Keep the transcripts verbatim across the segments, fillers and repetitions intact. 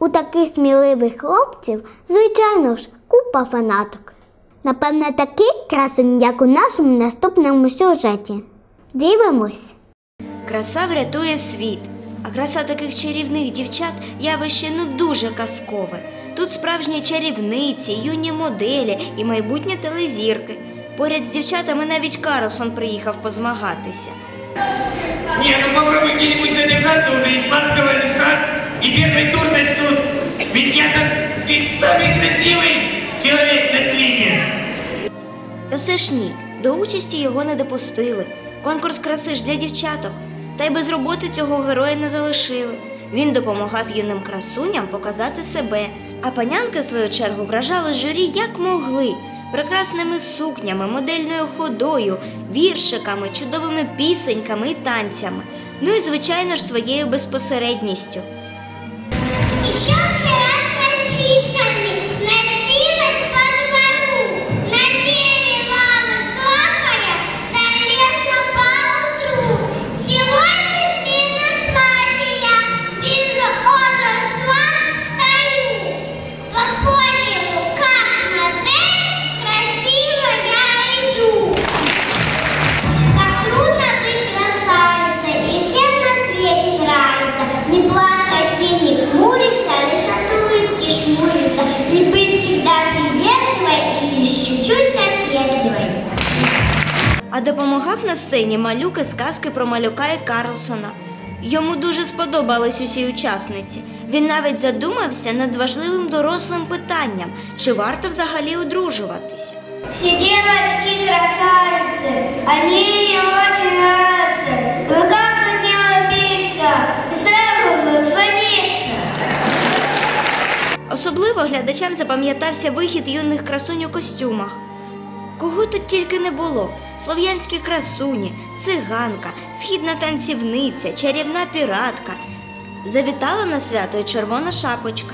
У таких сміливих хлопців, звичайно ж, купа фанаток. Напевне, такий красунь, як у нашому наступному сюжеті. Дивимось. Краса врятує світ. А краса таких чарівних дівчат – явище ну дуже казкове. Тут справжні чарівниці, юні моделі і майбутні телезірки. Поряд з дівчатами навіть Карлсон приїхав позмагатися. Не, ну попробуй где-нибудь задержаться уже и сладкого лишат, и первый тур начнут. Ведь я так ведь самый красивый человек на свете. Та все ж ні, до участі його не допустили. Конкурс краси ж для дівчаток. Та й без роботи цього героя не залишили. Він допомагав юним красуням показати себе. А панянки, в свою чергу, вражали журі як могли. Прекрасними сукнями, модельною ходою, віршиками, чудовими пісеньками і танцями. Ну і, звичайно ж, своєю безпосередністю. Еще вчера с мальчишками носилась по двору, на дерево высокое залезла поутру. Сегодня в длинном платье я без озорства стою. По подиуму, как модель, красиво я иду. Как трудно быть красавицей, и всем на свете нравится. Не плакать и не хмуриться, лишь от улыбки шмуриться. И быть всегда приветливой и лишь чуть-чуть кокетливой. А допомагав на сцені малюк із казки про малюка і Карлсона. Йому дуже сподобались усі учасниці. Він навіть задумався над важливим дорослим питанням, чи варто взагалі одружуватися. Все девочки красавицы, они мне очень нравятся. Вы как тут не убийца и сразу засадиться. Особливо глядачам запам'ятався вихід юних красунь у костюмах. Кого тут тільки не було. Слов'янські красуні, циганка, східна танцівниця, чарівна піратка. Завітала на свято й червона шапочка.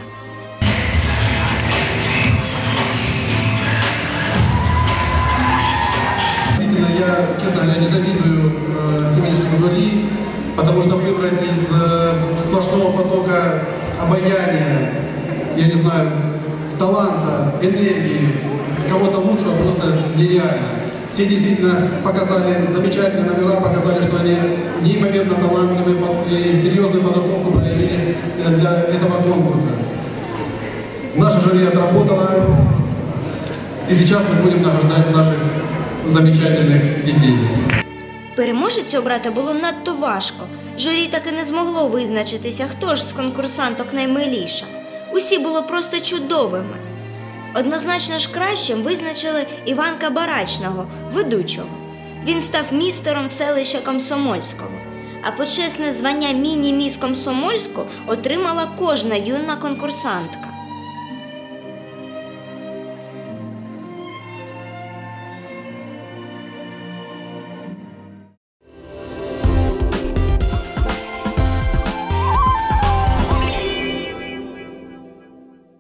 Я, честно говоря, не завидую э, сегодняшнему жюри, потому что выбрать из э, сплошного потока обаяния, я не знаю, таланта, энергии, кого-то лучшего просто нереально. Все действительно показали замечательные номера, показали, что они неимоверно талантливые и серьезную подготовку проявили для этого конкурса. Наша жюри отработала, и сейчас мы будем награждать наших замечательних дітей. Переможецю обрати було надто важко. Журі таки не змогло визначитися, хто ж з конкурсанток наймиліша. Усі було просто чудовими. Однозначно ж кращим визначили Іванка Барачного, ведучого. Він став містером селища Комсомольського. А почесне звання міні-міс Комсомольську отримала кожна юна конкурсантка.